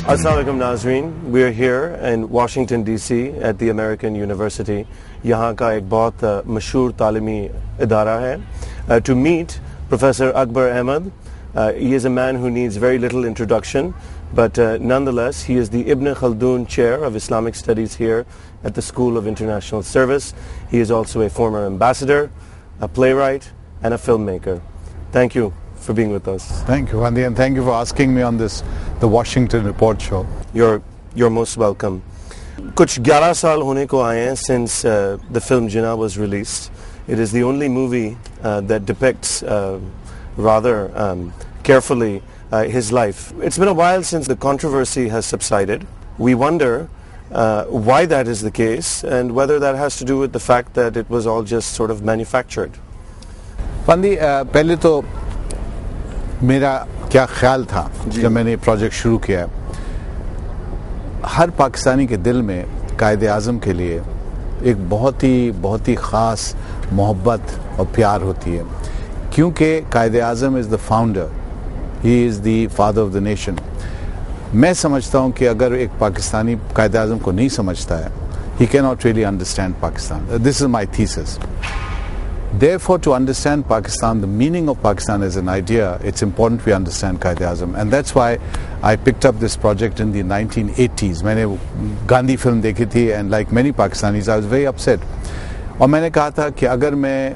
Assalamu alaikum Nazreen. We're here in Washington DC at the American University. यहाँ का एक बहुत मशहूर तालीमी इदारा है. To meet Professor Akbar Ahmed. He is a man who needs very little introduction, but nonetheless he is the Ibn-Khaldun Chair of Islamic Studies here at the School of International Service. He is also a former ambassador, a playwright, and a filmmaker. Thank you for being with us. Thank you, Andy, and thank you for asking me on the Washington Report show. You're most welcome. Kuch 11 saal hone ko aaye hain since the film Jinnah was released. It is the only movie that depicts rather carefully his life. It's been a while since the controversy has subsided. We wonder why that is the case and whether that has to do with the fact that it was all just sort of manufactured. Pandi, पहले तो मेरा क्या ख्याल था जब मैंने ये project शुरू किया. हर पाकिस्तानी के दिल में कायद-ए-आज़म के लिए एक बहुत ही ख़ास मोहब्बत और प्यार होती है, क्योंकि Quaid-e-Azam is the founder, he is the father of the nation. मैं समझता हूँ कि अगर एक पाकिस्तानी कायद-ए-आज़म को नहीं समझता है, he cannot really understand Pakistan. This is my thesis. Therefore, to understand Pakistan, the meaning of Pakistan as an idea, it's important we understand Qaid-e-Azam. And that's why I picked up this project in the 1980s. मैंने Gandhi film देखी थी, and like many Pakistanis, I was very upset. और मैंने कहा था कि अगर मैं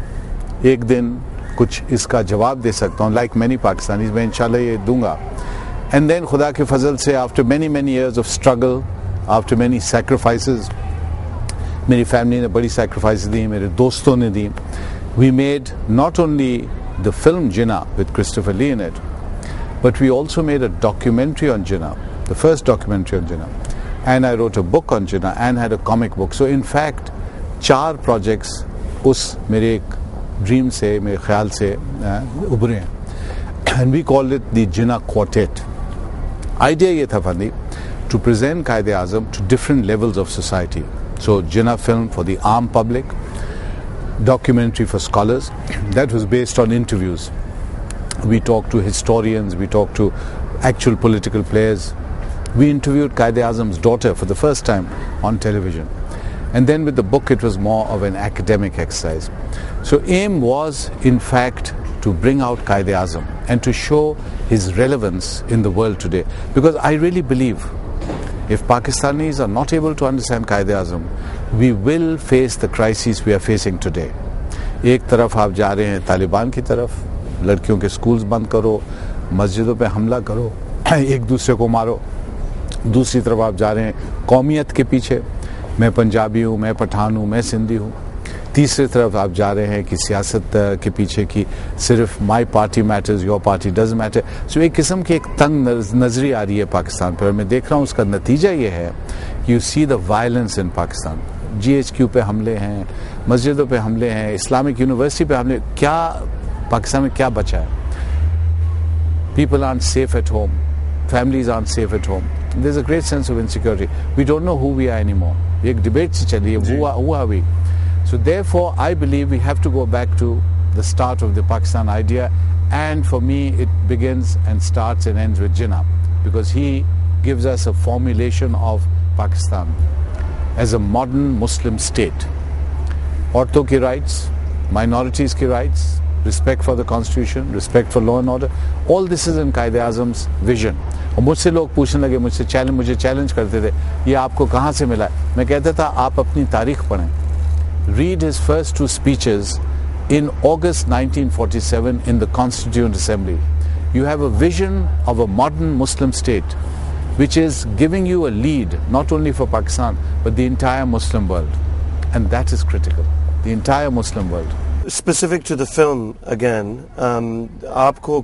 एक दिन कुछ इसका जवाब दे सकता हूँ, like many Pakistanis, मैं इंशाल्लाह ये दूंगा. And then खुदा के फजल से, after many years of struggle, after many sacrifices, मेरी फैमिली ने बड़ी सैक्रिफाइस दी, मेरे दोस्तों ने दी. We made not only the film Jinnah with Christopher Lee in it, but we also made a documentary on Jinnah, the first documentary on Jinnah. And I wrote a book on Jinnah and had a comic book. So in fact, 4 projects उस मेरे एक dream से, मेरे ख्याल से उभरे हैं. And we called it the Jinnah Quartet. Idea ये था फंदी, to present Qaid-e-Azam to different levels of society. So Jinnah film for the armed public, documentary for scholars. That was based on interviews. We talked to historians, we talked to actual political players. We interviewed Qaid-e-Azam's daughter for the first time on television. And then with the book it was more of an academic exercise. So aim was in fact to bring out Qaid-e-Azam and to show his relevance in the world today. Because I really believe if Pakistanis are not able to understand Qaid-e-Azam, we will face the crises we are facing today. एक तरफ आप जा रहे हैं तालिबान की तरफ, लड़कियों के स्कूल्स बंद करो, मस्जिदों पे हमला करो, एक दूसरे को मारो. दूसरी तरफ आप जा रहे हैं कौमियत के पीछे, मैं पंजाबी हूँ, मैं पठान हूँ, मैं सिंधी हूँ. तीसरी तरफ आप जा रहे हैं कि सियासत के पीछे की सिर्फ my party matters, your party doesn't matter. So एक किस्म की एक तंग नजरी आ रही है पाकिस्तान पर. मैं देख रहा हूँ उसका नतीजा ये है, you see the violence in Pakistan. GHQ पे हमले हैं, मस्जिदों पे हमले हैं, इस्लामिक यूनिवर्सिटी पे हमले. क्या पाकिस्तान में क्या बचा है? People are safe at home, families aren't safe at home. There's a great sense of insecurity. We don't know who we are anymore. एक डिबेट से चली है, who are we? So therefore, I believe we have to go back to the start of the Pakistan idea, and for me it begins and starts and ends with Jinnah, because he gives us a formulation of Pakistan as a modern Muslim state. औरतों की rights, minorities की rights, respect for the constitution, respect for law and order, all this is in Qaid-e-Azam's vision. और मुझसे लोग पूछने लगे, मुझे challenge करते थे, ये आपको कहाँ से मिला? मैं कहता था आप अपनी तारीख पढ़ें. Read his first 2 speeches in August 1947 in the Constituent Assembly. You have a vision of a modern Muslim state which is giving you a lead not only for Pakistan but the entire Muslim world, and that is critical, the entire Muslim world. Specific to the film again, आपको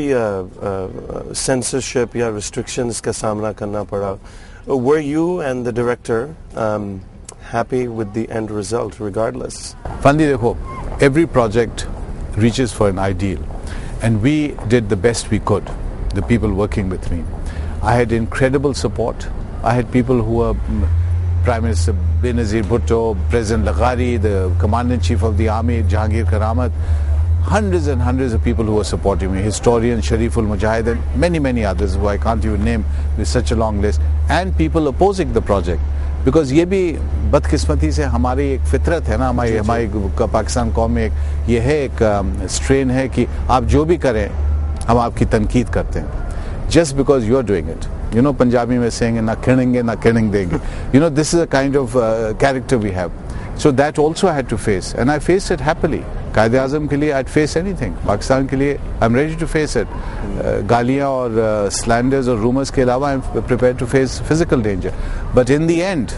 काफ़ी censorship या restrictions का सामना करना पड़ा. Were you and the director happy with the end result regardless? Fandi dekho, every project reaches for an ideal, and we did the best we could, the people working with me. I had incredible support. I had people who were Prime Minister Benazir Bhutto, President Laghari, the Commander-in-Chief of the Army, Jahangir Karamat, hundreds and hundreds of people who were supporting me, historians, Shariful Mujahid, and many others who I can't even name with such a long list, and people opposing the project. Because ये भी बदकिस्मती से हमारी एक फितरत है ना, हमारी पाकिस्तान कौम में ये है एक स्ट्रेन है कि आप जो भी करें हम आपकी तनकीद करते हैं just because you are doing it. You know, Punjabi में saying ना खिड़ेंगे ना खिड़ेंग देंगे. You know, this is a kind of character we have. So that also I had to face, and I faced it happily. Qaid-e-Azam के लिए I'd face anything. Pakistan के लिए I'm ready to face it. गालियाँ और slanders और rumors के अलावा I'm prepared to face physical danger. But in the end,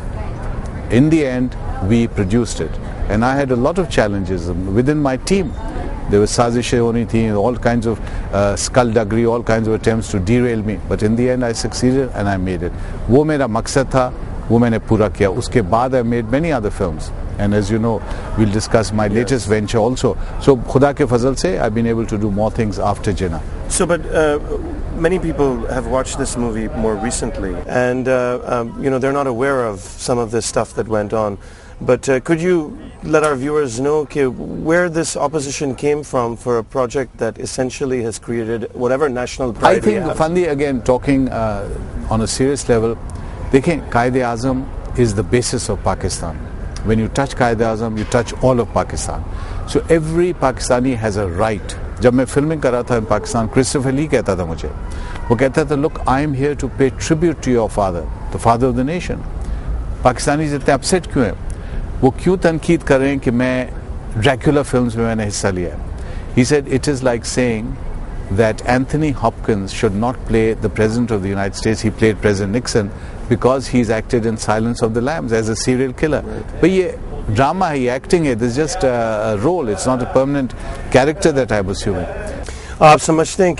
we produced it, and I had a lot of challenges within my team. There were sazishein honi thi, all kinds of skullduggery, all kinds of attempts to derail me. But in the end, I succeeded and I made it. वो मेरा मकसद था, वो मैंने पूरा किया. उसके बाद I made many other films. And as you know, we'll discuss my latest venture also. So, खुदा के फजल से, I've been able to do more things after Jinnah. So, but many people have watched this movie more recently, and you know, they're not aware of some of this stuff that went on. But could you let our viewers know where this opposition came from for a project that essentially has created whatever national pride I think, Fandi, again, talking on a serious level, देखें, Qaid-e-Azam is the basis of Pakistan. When you touch Qaid-e-Azam, you touch all of Pakistan. So every Pakistani has a right. जब मैं filming कर रहा था in Pakistan, Christopher Lee कहता था मुझे, वो कहता था, look, I am here to pay tribute to your father, the father of the nation. Pakistani इतने अपसेट क्यों हैं? वो क्यों तनकीद कर रहे हैं कि मैं ड्रैकुला फिल्म्स में मैंने हिस्सा लिया है? He said it is like saying that Anthony Hopkins should not play the President of the United States. He played President Nixon because he's acted in Silence of the Lambs as a serial killer. But ये drama है, ये acting है. This is just a role. It's not a permanent character that I'm assuming. आप समझते हैं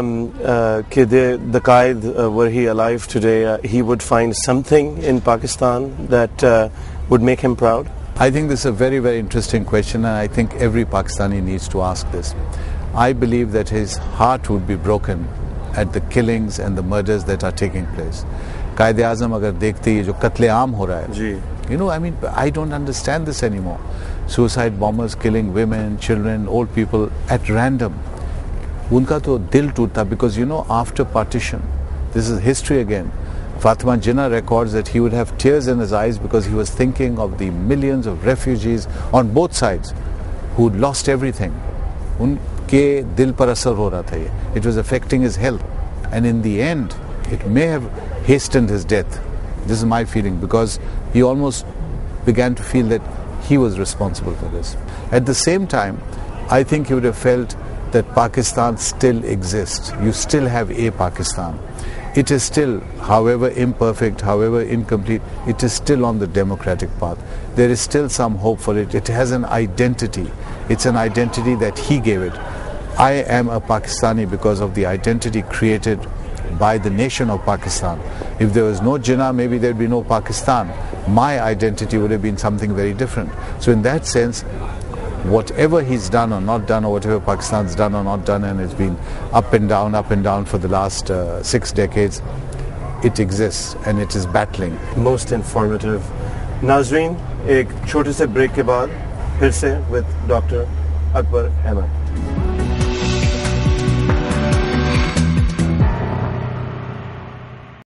कि the Qaid, were he alive today, he would find something in Pakistan that would make him proud? I think this is a very, very interesting question, and I think every Pakistani needs to ask this. I believe that his heart would be broken at the killings and the murders that are taking place. Qaid-e-Azam अगर देखते ये जो कत्लेआम हो रहा है, you know, I mean, I don't understand this anymore. Suicide bombers killing women, children, old people at random. उनका तो दिल टूटता, because you know, after partition, this is history again. Fatima Jinnah records that he would have tears in his eyes because he was thinking of the millions of refugees on both sides who'd lost everything. उनके दिल पर असर हो रहा था ये. It was affecting his health, and in the end, it may have hastened his death. This is my feeling, because he almost began to feel that he was responsible for this. At the same time, I think he would have felt that Pakistan still exists. You still have a Pakistan. It is still, however imperfect, however incomplete, it is still on the democratic path. There is still some hope for it. It has an identity. It's an identity that he gave it. I am a Pakistani because of the identity created by the nation of Pakistan. If there was no Jinnah, maybe there'd be no Pakistan. My identity would have been something very different. So in that sense, whatever he's done or not done, or whatever Pakistan's done or not done, and it's been up and down for the last 6 decades, it exists and it is battling. Most informative. Nazreen, एक छोटे से break के बाद फिर से with Dr. Akbar Ahmed.